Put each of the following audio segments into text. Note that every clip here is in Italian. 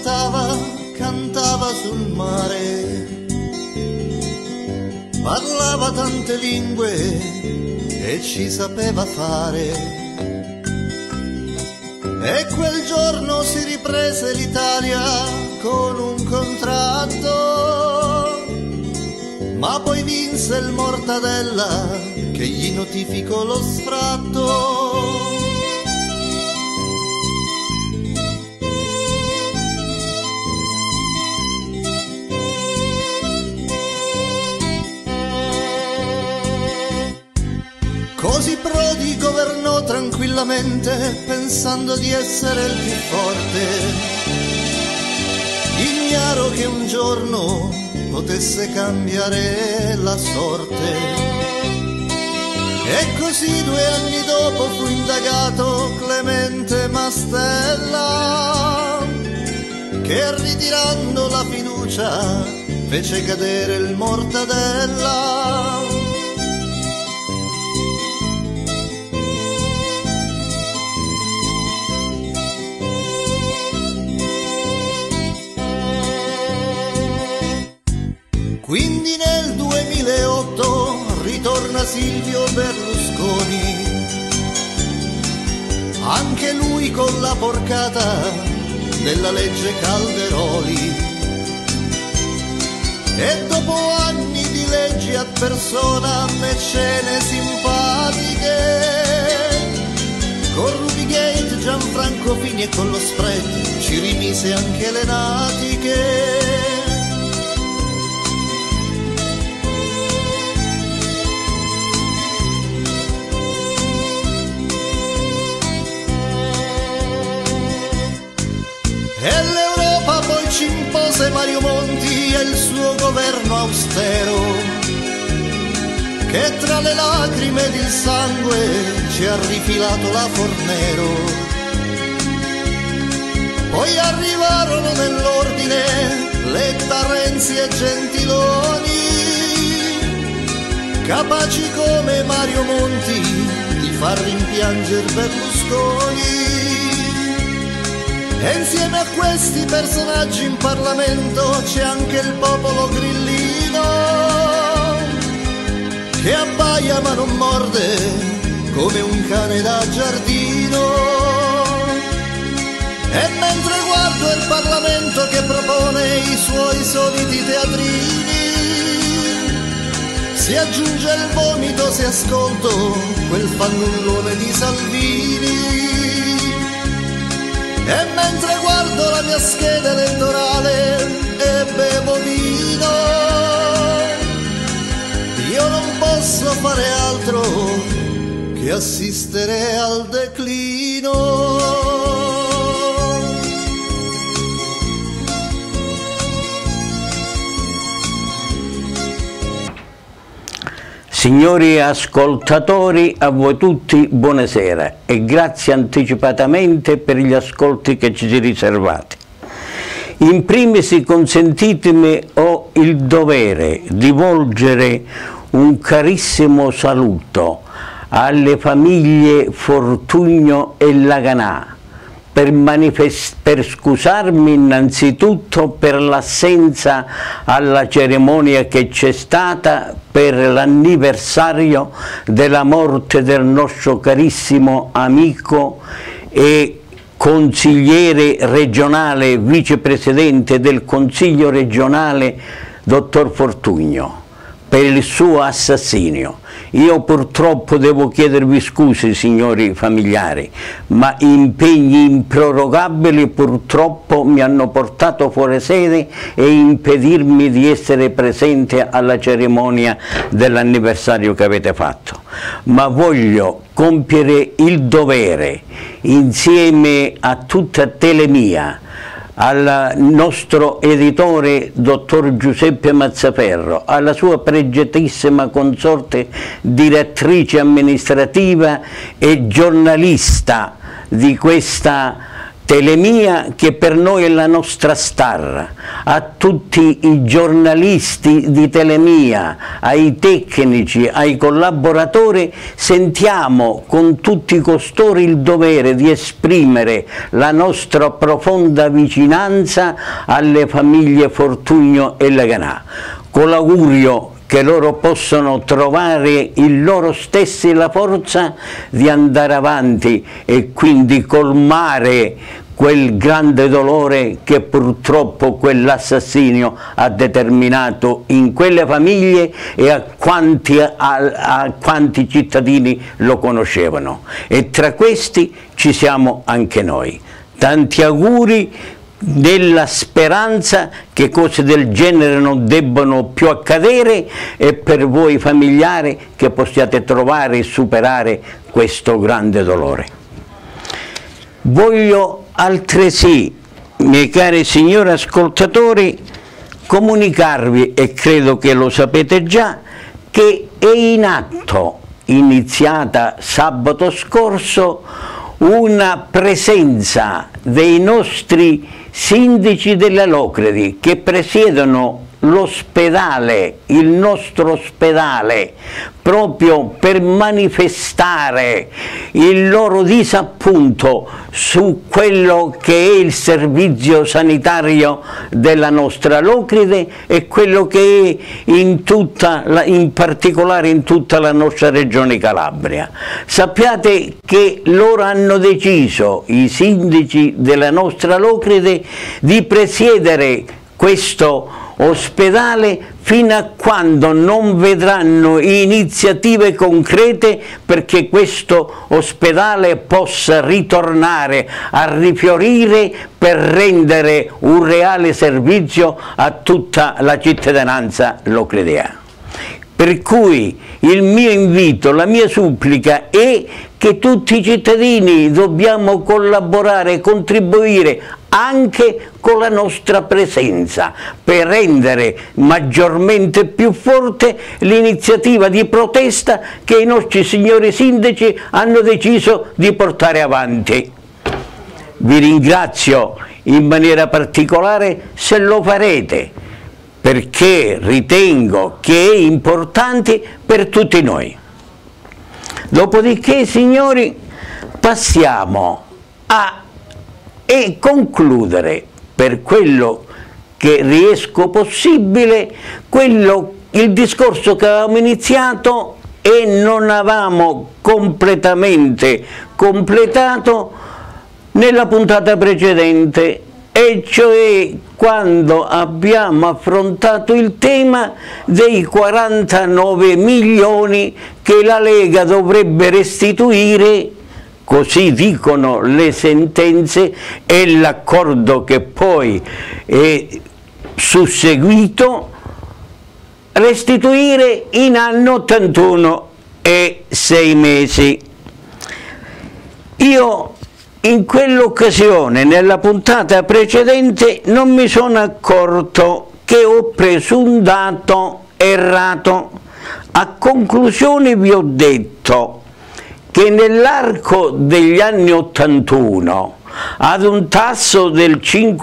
cantava sul mare, parlava tante lingue e ci sapeva fare. E quel giorno si riprese l'Italia con un contratto, ma poi vinse il Mortadella che gli notificò lo sfratto. Così Prodi governò tranquillamente pensando di essere il più forte, ignaro che un giorno potesse cambiare la sorte. E così 2 anni dopo fu indagato Clemente Mastella, che ritirando la fiducia fece cadere il Mortadella. Quindi nel 2008 ritorna Silvio Berlusconi, anche lui con la porcata della legge Calderoli. E dopo anni di leggi ad persona mecene simpatiche, con Rubygate, Gianfranco Fini e con lo spread ci rimise anche le natiche. E l'Europa poi ci impose Mario Monti e il suo governo austero, che tra le lacrime ed il sangue ci ha rifilato la Fornero. Poi arrivarono nell'ordine Letta, Renzi e Gentiloni, capaci come Mario Monti di far rimpiangere Berlusconi. E insieme a questi personaggi in Parlamento c'è anche il popolo grillino, che abbaia ma non morde come un cane da giardino. E mentre guardo il Parlamento che propone i suoi soliti teatrini, si aggiunge il vomito se ascolto quel fannullone di Salvini. E mentre guardo la mia scheda elettorale e bevo vino, io non posso fare altro che assistere al declino. Signori ascoltatori, a voi tutti buonasera e grazie anticipatamente per gli ascolti che ci riservate. In primis consentitemi, ho il dovere di volgere un carissimo saluto alle famiglie Fortugno e Laganà, per scusarmi innanzitutto per l'assenza alla cerimonia che c'è stata per l'anniversario della morte del nostro carissimo amico e consigliere regionale, vicepresidente del Consiglio regionale, dottor Fortugno, per il suo assassinio. Io purtroppo devo chiedervi scuse, signori familiari, ma impegni improrogabili purtroppo mi hanno portato fuori sede e impedirmi di essere presente alla cerimonia dell'anniversario che avete fatto. Ma voglio compiere il dovere, insieme a tutta Telemia, al nostro editore dottor Giuseppe Mazzaferro, alla sua pregiatissima consorte direttrice amministrativa e giornalista di questa Telemia, che per noi è la nostra star, a tutti i giornalisti di Telemia, ai tecnici, ai collaboratori, sentiamo con tutti costoro il dovere di esprimere la nostra profonda vicinanza alle famiglie Fortugno e Leganà, con l'augurio che loro possano trovare in loro stessi la forza di andare avanti e quindi colmare quel grande dolore che purtroppo quell'assassinio ha determinato in quelle famiglie e a quanti cittadini lo conoscevano. E tra questi ci siamo anche noi. Tanti auguri, nella speranza che cose del genere non debbano più accadere, e per voi familiari che possiate trovare e superare questo grande dolore. Voglio altresì, miei cari signori ascoltatori, comunicarvi, e credo che lo sapete già, che è in atto, iniziata sabato scorso, una presenza dei nostri sindaci della Locredi che presiedono l'ospedale, il nostro ospedale, proprio per manifestare il loro disappunto su quello che è il servizio sanitario della nostra Locride e quello che è in particolare in tutta la nostra regione Calabria. Sappiate che loro hanno deciso, i sindaci della nostra Locride, di presiedere questo ospedale fino a quando non vedranno iniziative concrete perché questo ospedale possa ritornare a rifiorire per rendere un reale servizio a tutta la cittadinanza locredea. Per cui il mio invito, la mia supplica è che tutti i cittadini dobbiamo collaborare e contribuire anche con la nostra presenza per rendere maggiormente più forte l'iniziativa di protesta che i nostri signori sindaci hanno deciso di portare avanti. Vi ringrazio in maniera particolare se lo farete, perché ritengo che è importante per tutti noi. Dopodiché, signori, passiamo a concludere, per quello che riesco possibile, il discorso che avevamo iniziato e non avevamo completamente completato nella puntata precedente, e cioè quando abbiamo affrontato il tema dei 49 milioni che la Lega dovrebbe restituire, così dicono le sentenze e l'accordo che poi è susseguito, restituire in anno 81 e 6 mesi. Io in quell'occasione, nella puntata precedente, non mi sono accorto che ho preso un dato errato. A conclusione vi ho detto che nell'arco degli anni 81, ad un tasso del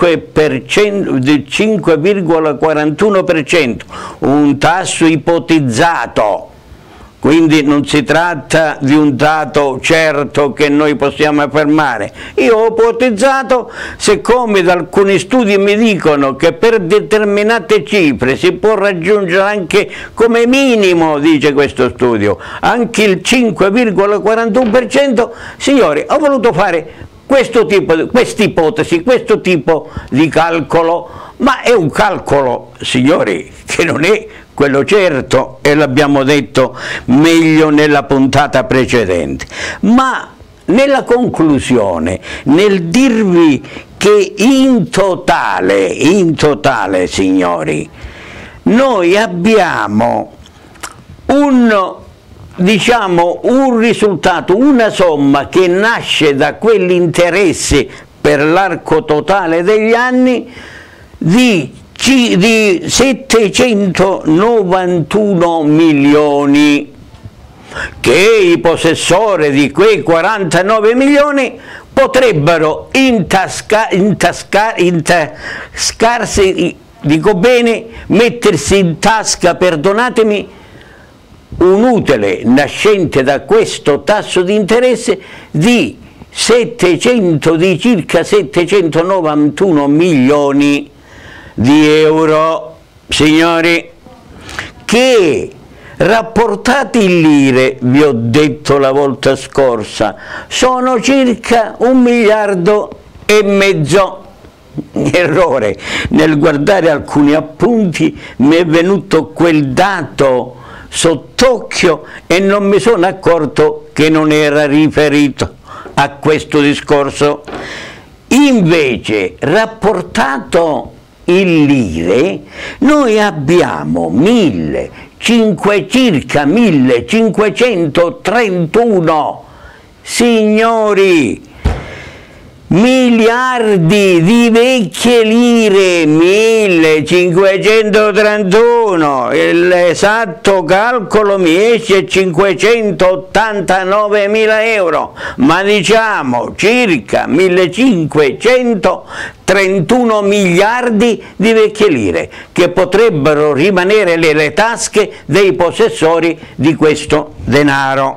5,41%, un tasso ipotizzato, quindi non si tratta di un dato certo che noi possiamo affermare. Io ho ipotizzato, siccome da alcuni studi mi dicono che per determinate cifre si può raggiungere anche come minimo, dice questo studio, anche il 5,41%, signori, ho voluto fare quest'ipotesi, questo tipo di calcolo, ma è un calcolo, signori, che non è quello certo, e l'abbiamo detto meglio nella puntata precedente. Ma nella conclusione, nel dirvi che in totale, signori, noi abbiamo un risultato, una somma che nasce da quell'interesse per l'arco totale degli anni di 791 milioni, che i possessori di quei 49 milioni potrebbero intascarsi, dico bene, mettersi in tasca, perdonatemi, un utile nascente da questo tasso di interesse di circa 791 milioni di euro, signori, che rapportati in lire, vi ho detto la volta scorsa, sono circa 1,5 miliardi. Errore, nel guardare alcuni appunti mi è venuto quel dato sott'occhio e non mi sono accorto che non era riferito a questo discorso. Invece, rapportato in lire, noi abbiamo circa 1531, signori, miliardi di vecchie lire, 1531, l'esatto calcolo mi esce 589.000 euro, ma diciamo circa 1531 miliardi di vecchie lire che potrebbero rimanere nelle tasche dei possessori di questo denaro.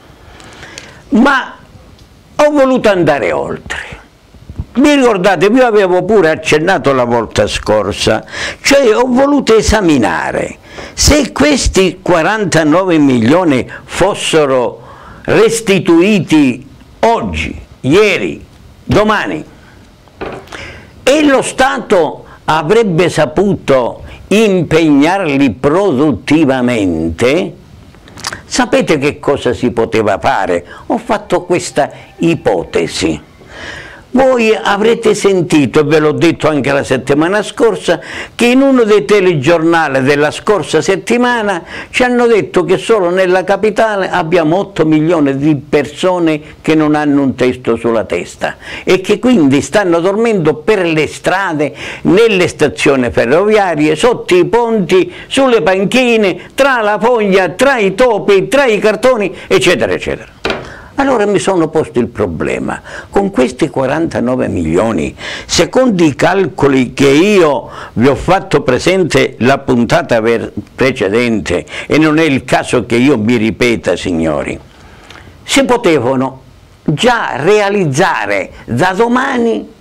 Ma ho voluto andare oltre. Vi ricordate, vi avevo pure accennato la volta scorsa, cioè ho voluto esaminare se questi 49 milioni fossero restituiti oggi, ieri, domani, e lo Stato avrebbe saputo impegnarli produttivamente. Sapete che cosa si poteva fare? Ho fatto questa ipotesi. Voi avrete sentito, e ve l'ho detto anche la settimana scorsa, che in uno dei telegiornali della scorsa settimana ci hanno detto che solo nella capitale abbiamo 8 milioni di persone che non hanno un tetto sulla testa e che quindi stanno dormendo per le strade, nelle stazioni ferroviarie, sotto i ponti, sulle panchine, tra la foglia, tra i topi, tra i cartoni, eccetera, eccetera. Allora mi sono posto il problema, con questi 49 milioni, secondo i calcoli che io vi ho fatto presente la puntata precedente, e non è il caso che io mi ripeta, signori, si potevano già realizzare da domani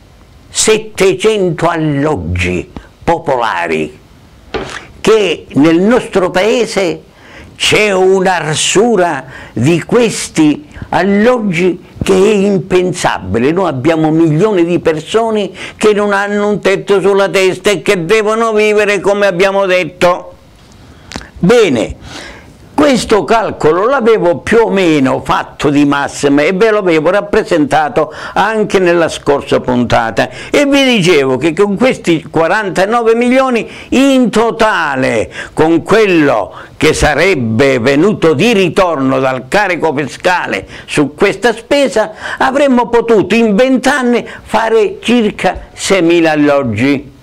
700 alloggi popolari, che nel nostro paese c'è un'arsura di questi alloggi che è impensabile. Noi abbiamo milioni di persone che non hanno un tetto sulla testa e che devono vivere come abbiamo detto. Bene, questo calcolo l'avevo più o meno fatto di massima e ve l'avevo rappresentato anche nella scorsa puntata e vi dicevo che con questi 49 milioni in totale, con quello che sarebbe venuto di ritorno dal carico fiscale su questa spesa, avremmo potuto in 20 anni fare circa 6.000 alloggi.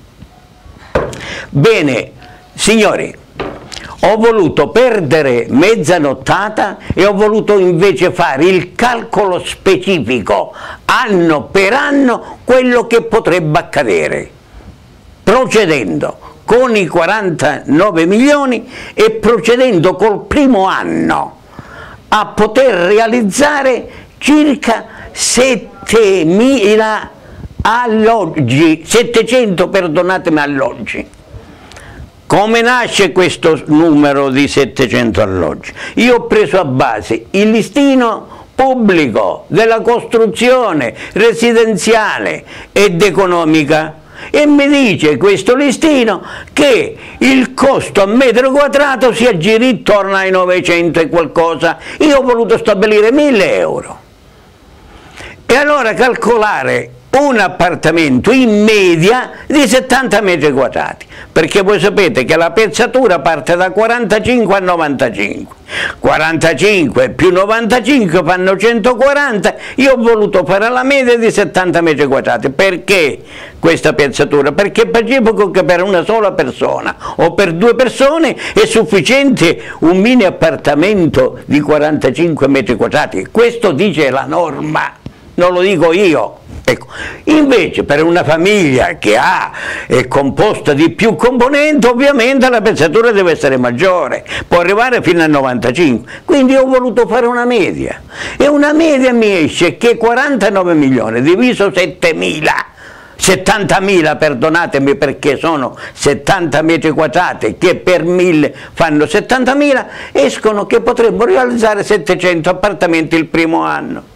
Bene, signori, ho voluto perdere mezza nottata e ho voluto invece fare il calcolo specifico, anno per anno, quello che potrebbe accadere, procedendo con i 49 milioni e procedendo col primo anno a poter realizzare circa 7.000 alloggi, 700, perdonatemi, alloggi. Come nasce questo numero di 700 alloggi? Io ho preso a base il listino pubblico della costruzione residenziale ed economica e mi dice questo listino che il costo a metro quadrato si aggira intorno ai 900 e qualcosa. Io ho voluto stabilire 1.000 euro. E allora calcolare un appartamento in media di 70 metri quadrati, perché voi sapete che la pezzatura parte da 45 a 95, 45 più 95 fanno 140, io ho voluto fare la media di 70 metri quadrati. Perché questa pezzatura? Perché è pacifico che per una sola persona o per due persone è sufficiente un mini appartamento di 45 metri quadrati, questo dice la norma. non lo dico io. Ecco. Invece per una famiglia che è composta di più componenti, ovviamente la pesatura deve essere maggiore, può arrivare fino a 95, quindi ho voluto fare una media, e una media mi esce che 49 milioni diviso 70.000, perdonatemi, perché sono 70 metri quadrati che per 1000 fanno 70.000, escono che potremmo realizzare 700 appartamenti il primo anno.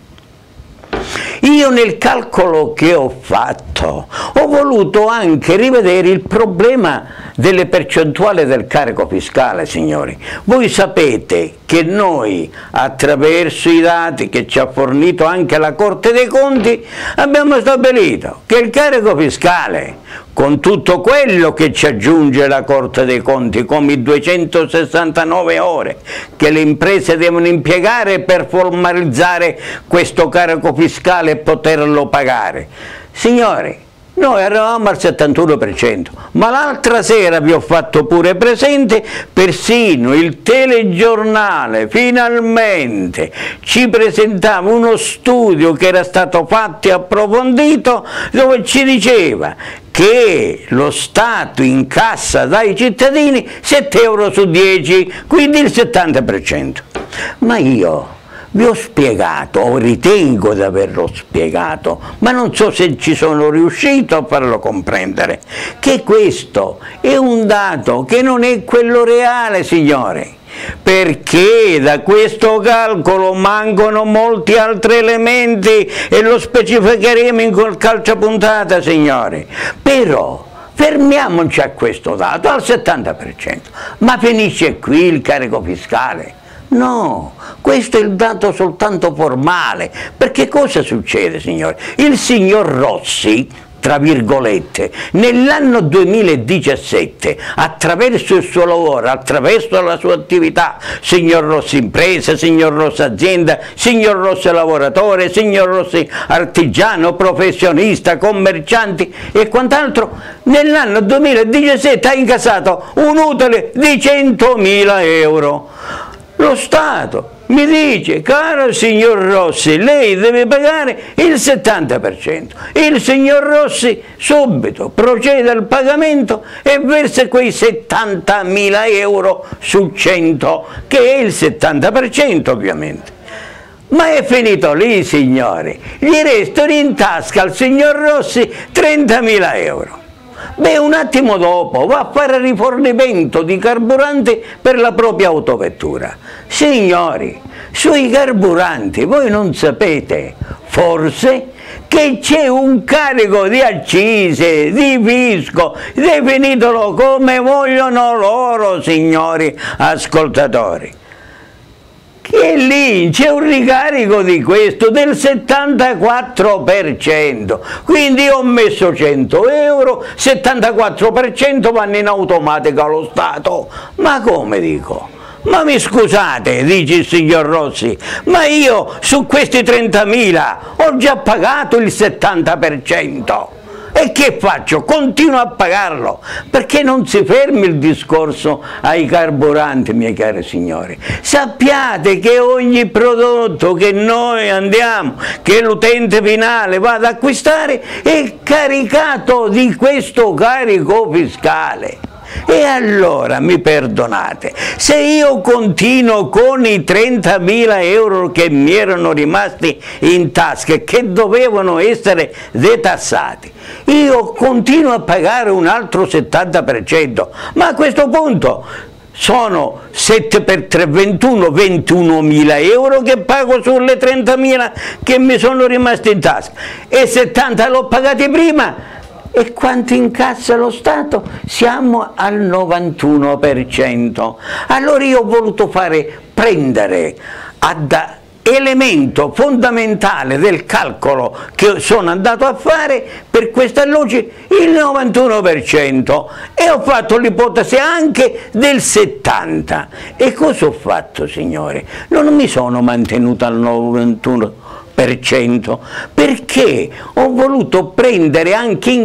Io nel calcolo che ho fatto ho voluto anche rivedere il problema delle percentuali del carico fiscale, signori. Voi sapete che noi, attraverso i dati che ci ha fornito anche la Corte dei Conti, abbiamo stabilito che il carico fiscale, con tutto quello che ci aggiunge la Corte dei Conti, come i 269 ore che le imprese devono impiegare per formalizzare questo carico fiscale e poterlo pagare. Signori, noi eravamo al 71%, ma l'altra sera vi ho fatto pure presente, persino il telegiornale finalmente ci presentava uno studio che era stato fatto e approfondito, dove ci diceva che lo Stato incassa dai cittadini 7 euro su 10, quindi il 70%. Ma io vi ho spiegato, o ritengo di averlo spiegato, ma non so se ci sono riuscito a farlo comprendere, che questo è un dato che non è quello reale, signore, perché da questo calcolo mancano molti altri elementi e lo specificheremo in quel calciapuntata, signore. Però fermiamoci a questo dato, al 70%, ma finisce qui il carico fiscale? No, questo è il dato soltanto formale, perché cosa succede, signore? Il signor Rossi, tra virgolette, nell'anno 2017, attraverso il suo lavoro, attraverso la sua attività, signor Rossi impresa, signor Rossi azienda, signor Rossi lavoratore, signor Rossi artigiano, professionista, commercianti e quant'altro, nell'anno 2017 ha incassato un utile di 100.000 euro. Lo Stato mi dice: caro signor Rossi, lei deve pagare il 70%. Il signor Rossi subito procede al pagamento e versa quei 70.000 euro su 100, che è il 70% ovviamente. Ma è finito lì, signori, gli restano in tasca al signor Rossi 30.000 euro. Beh, un attimo dopo va a fare rifornimento di carburante per la propria autovettura. Signori, sui carburanti voi non sapete forse che c'è un carico di accise, di fisco, definitelo come vogliono loro, signori ascoltatori, che lì c'è un ricarico di questo del 74%, quindi ho messo 100 euro, 74% vanno in automatica allo Stato. Ma come, dico? Ma mi scusate, dice il signor Rossi, ma io su questi 30.000 ho già pagato il 70%. E che faccio? Continuo a pagarlo, perché non si fermi il discorso ai carburanti, miei cari signori. Sappiate che ogni prodotto che noi andiamo, che l'utente finale va ad acquistare, è caricato di questo carico fiscale. E allora mi perdonate, se io continuo con i 30.000 euro che mi erano rimasti in tasca e che dovevano essere detassati, io continuo a pagare un altro 70%, ma a questo punto sono 7 per 3, 21.000 euro che pago sulle 30.000 che mi sono rimasti in tasca, e 70 l'ho pagati prima. E quanto incassa lo Stato? Siamo al 91%. Allora io ho voluto prendere ad elemento fondamentale del calcolo che sono andato a fare per questa luce il 91%, e ho fatto l'ipotesi anche del 70%. E cosa ho fatto, signore? Non mi sono mantenuto al 91%, perché ho voluto prendere anche in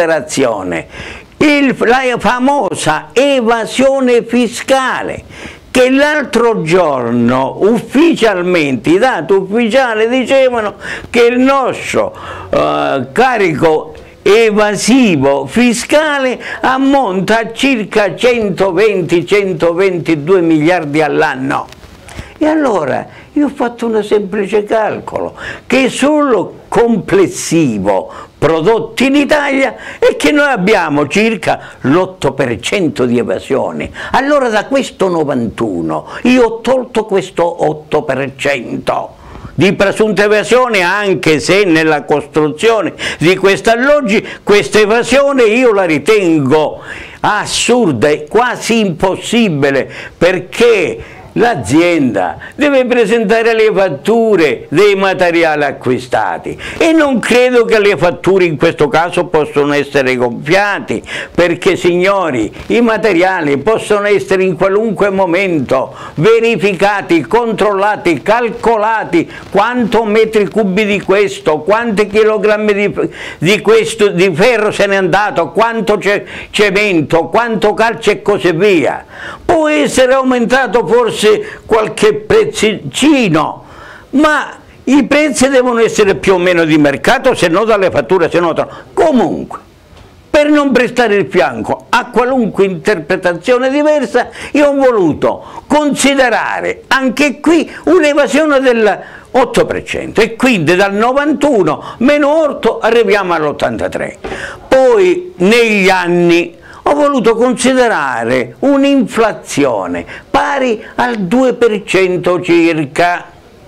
considerazione la famosa evasione fiscale, che l'altro giorno ufficialmente, i dati ufficiali dicevano che il nostro carico evasivo fiscale ammonta a circa 120-122 miliardi all'anno. E allora io ho fatto un semplice calcolo, che solo complessivo prodotto in Italia è che noi abbiamo circa l'8% di evasione. Allora da questo 91 io ho tolto questo 8% di presunta evasione, anche se nella costruzione di questi alloggi questa evasione io la ritengo assurda e quasi impossibile, perché l'azienda deve presentare le fatture dei materiali acquistati e non credo che le fatture in questo caso possono essere gonfiate, perché signori, i materiali possono essere in qualunque momento verificati, controllati, calcolati, quanto metri cubi di questo, quanti chilogrammi di questo di ferro se n'è andato, quanto cemento, quanto calce e così via. Può essere aumentato forse qualche prezzino, ma i prezzi devono essere più o meno di mercato, se no dalle fatture si notano. Comunque, per non prestare il fianco a qualunque interpretazione diversa, io ho voluto considerare anche qui un'evasione del 8% e quindi dal 91 meno orto arriviamo all'83. Poi negli anni ho voluto considerare un'inflazione pari al 2% circa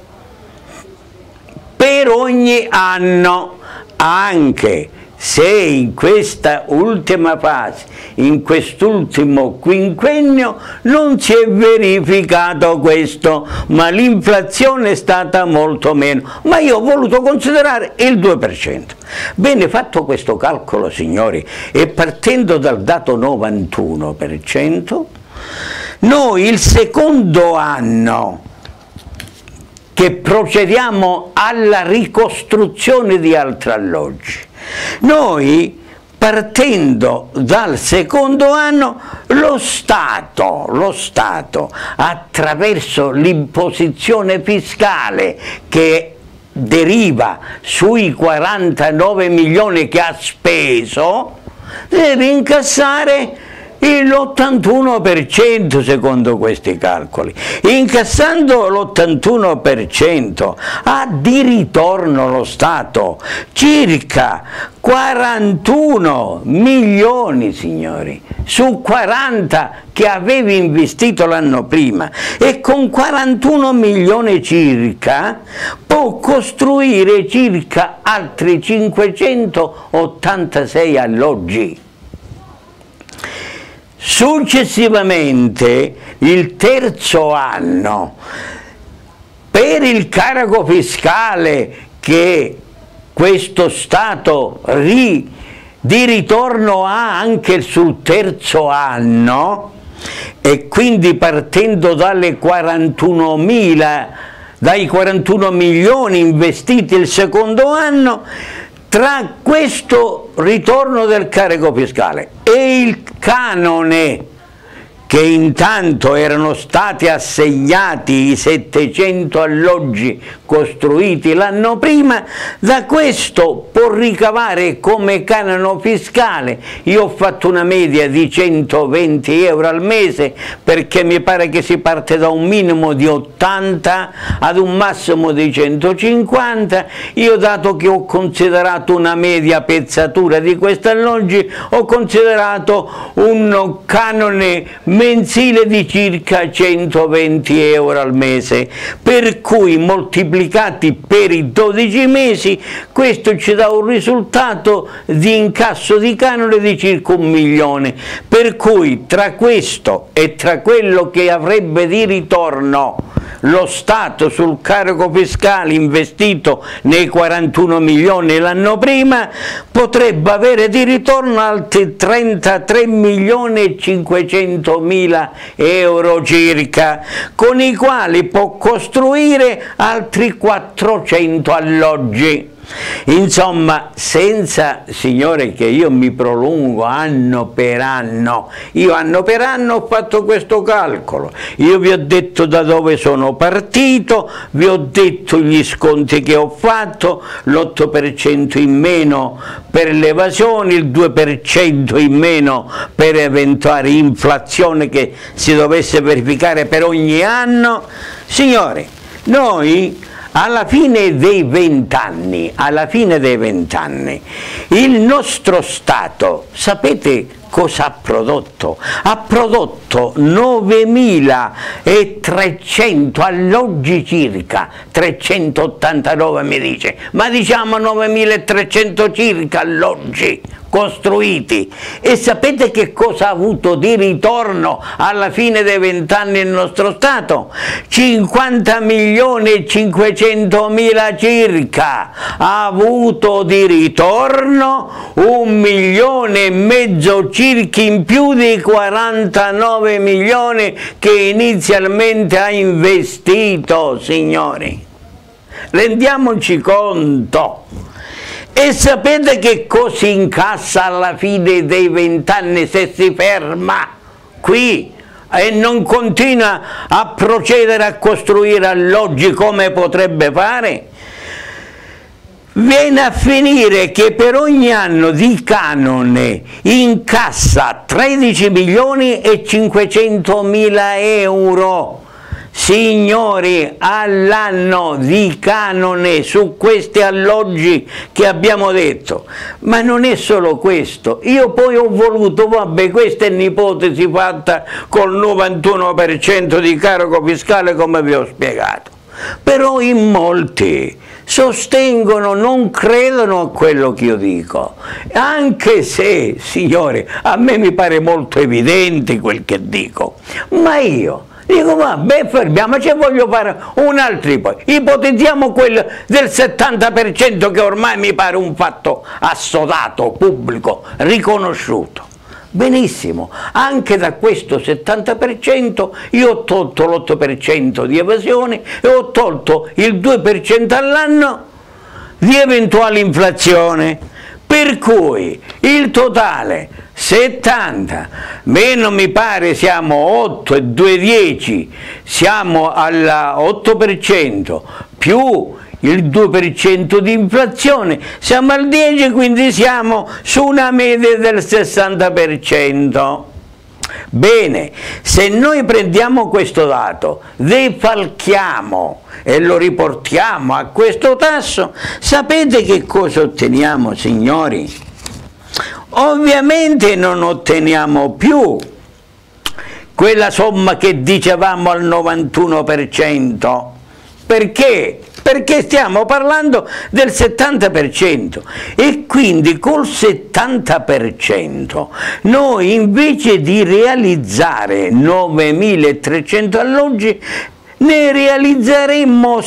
per ogni anno, anche se in questa ultima fase, in quest'ultimo quinquennio, non si è verificato questo, ma l'inflazione è stata molto meno. Ma io ho voluto considerare il 2%. Bene, fatto questo calcolo, signori, e partendo dal dato 91%, noi il secondo anno che procediamo alla ricostruzione di altri alloggi, noi partendo dal secondo anno lo Stato attraverso l'imposizione fiscale che deriva sui 49 milioni che ha speso, deve incassare l'81% secondo questi calcoli. Incassando l'81% ha di ritorno lo Stato circa 41 milioni, signori, su 40 che avevi investito l'anno prima, e con 41 milioni circa può costruire circa altri 586 alloggi. Successivamente, il terzo anno, per il carico fiscale che questo Stato di ritorno ha anche sul terzo anno, e quindi partendo dai 41 milioni investiti il secondo anno, tra questo ritorno del carico fiscale e il canone che intanto erano stati assegnati i 700 alloggi costruiti l'anno prima, da questo può ricavare come canone fiscale, io ho fatto una media di 120 euro al mese, perché mi pare che si parte da un minimo di 80 ad un massimo di 150, io dato che ho considerato una media pezzatura di questi alloggi, ho considerato un canone mensile di circa 120 euro al mese, per cui moltiplicati per i 12 mesi questo ci dà un risultato di incasso di canone di circa 1 milione, per cui tra questo e tra quello che avrebbe di ritorno lo Stato sul carico fiscale investito nei 41 milioni l'anno prima, potrebbe avere di ritorno altri 33 milioni e 500 mila euro circa, con i quali può costruire altri 400 alloggi. Insomma, senza, signore, che io mi prolungo anno per anno, io anno per anno ho fatto questo calcolo, io vi ho detto da dove sono partito, vi ho detto gli sconti che ho fatto, l'8% in meno per l'evasione, il 2% in meno per eventuale inflazione che si dovesse verificare per ogni anno. Signori, noi alla fine dei 20 anni, il nostro Stato, sapete cosa ha prodotto? Ha prodotto 9.300 alloggi circa, 389 mi dice, ma diciamo 9.300 circa alloggi costruiti. E sapete che cosa ha avuto di ritorno alla fine dei 20 anni il nostro Stato? 50.500.000 circa ha avuto di ritorno, 1,5 milioni circa in più dei 49 milioni che inizialmente ha investito, signori. Rendiamoci conto. E sapete che cosa incassa alla fine dei 20 anni se si ferma qui e non continua a procedere a costruire alloggi come potrebbe fare? Viene a finire che per ogni anno di canone incassa 13.500.000 euro. Signori, all'anno di canone su questi alloggi che abbiamo detto. Ma non è solo questo, io poi ho voluto, vabbè, questa è un'ipotesi fatta col 91% di carico fiscale come vi ho spiegato, però in molti sostengono, non credono a quello che io dico, anche se, signori, a me mi pare molto evidente quel che dico, ma io dico, vabbè, fermiamoci, voglio fare un altro ipotesi. Ipotizziamo quello del 70% che ormai mi pare un fatto assodato, pubblico, riconosciuto. Benissimo, anche da questo 70% io ho tolto l'8% di evasione e ho tolto il 2% all'anno di eventuale inflazione, per cui il totale 70 meno mi pare siamo 8 e 2 10, siamo all'8% più il 2% di inflazione, siamo al 10, quindi siamo su una media del 60%. Bene, se noi prendiamo questo dato, defalchiamo e lo riportiamo a questo tasso, sapete che cosa otteniamo, signori? Ovviamente non otteniamo più quella somma che dicevamo al 91%. Perché? Perché stiamo parlando del 70% e quindi col 70% noi invece di realizzare 9.300 alloggi ne realizzeremmo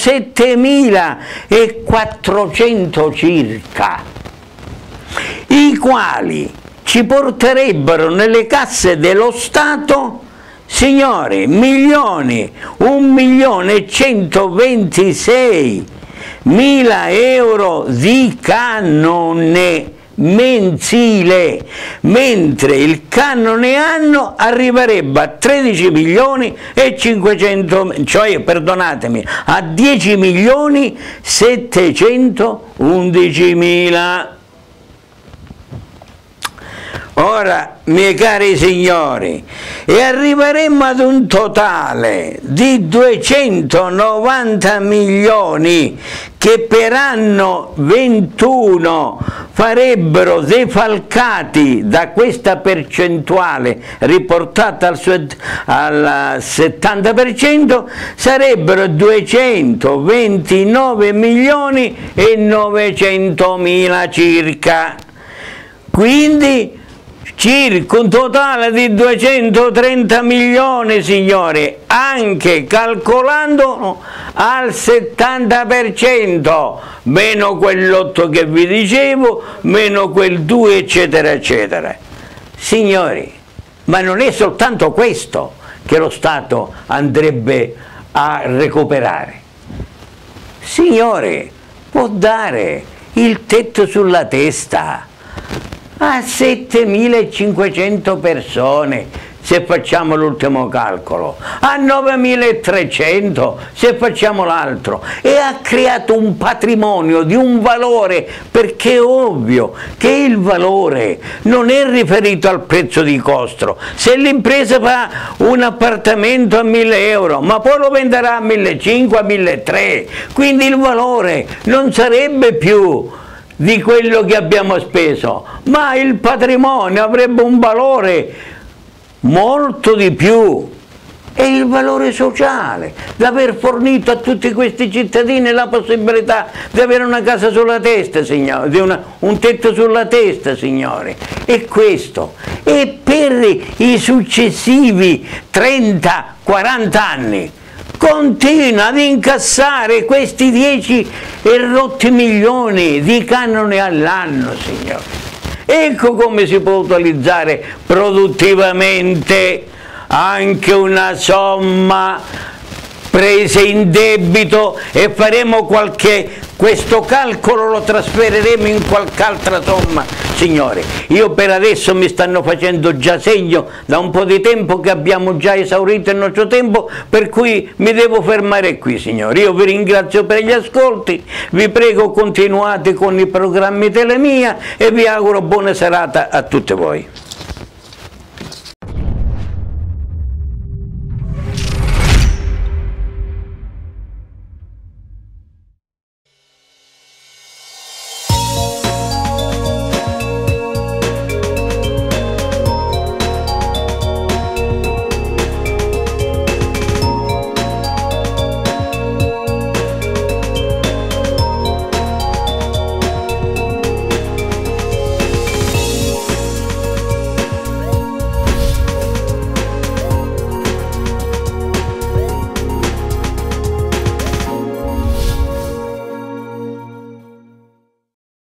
7.400 circa, i quali ci porterebbero nelle casse dello Stato, signori, 1.126.000 euro di canone mensile, mentre il canone anno arriverebbe a 13.500.000, cioè, perdonatemi, a 10.711.000. Ora, miei cari signori, e arriveremo ad un totale di 290 milioni che per anno 21 farebbero defalcati da questa percentuale riportata al 70%, sarebbero 229 milioni e 900.000 circa. Quindi circa un totale di 230 milioni, signori, anche calcolando al 70%, meno quell'8 che vi dicevo, meno quel 2, eccetera, eccetera. Signori, ma non è soltanto questo che lo Stato andrebbe a recuperare. Signori, può dare il tetto sulla testa a 7.500 persone se facciamo l'ultimo calcolo, a 9.300 se facciamo l'altro, e ha creato un patrimonio di un valore, perché è ovvio che il valore non è riferito al prezzo di costo. Se l'impresa fa un appartamento a 1.000 euro, ma poi lo venderà a 1.500, a 1.300, quindi il valore non sarebbe più di quello che abbiamo speso, ma il patrimonio avrebbe un valore molto di più, e il valore sociale d'aver fornito a tutti questi cittadini la possibilità di avere una casa sulla testa, signori, di un tetto sulla testa, signori, e questo, e per i successivi 30-40 anni continua ad incassare questi 10 e rotti milioni di canone all'anno, signori. Ecco come si può utilizzare produttivamente anche una somma presa in debito, e faremo questo calcolo lo trasferiremo in qualche altra somma, signore. Io per adesso mi stanno facendo già segno da un po' di tempo che abbiamo già esaurito il nostro tempo, per cui mi devo fermare qui, signori. Io vi ringrazio per gli ascolti, vi prego continuate con i programmi Telemia e vi auguro buona serata a tutti voi.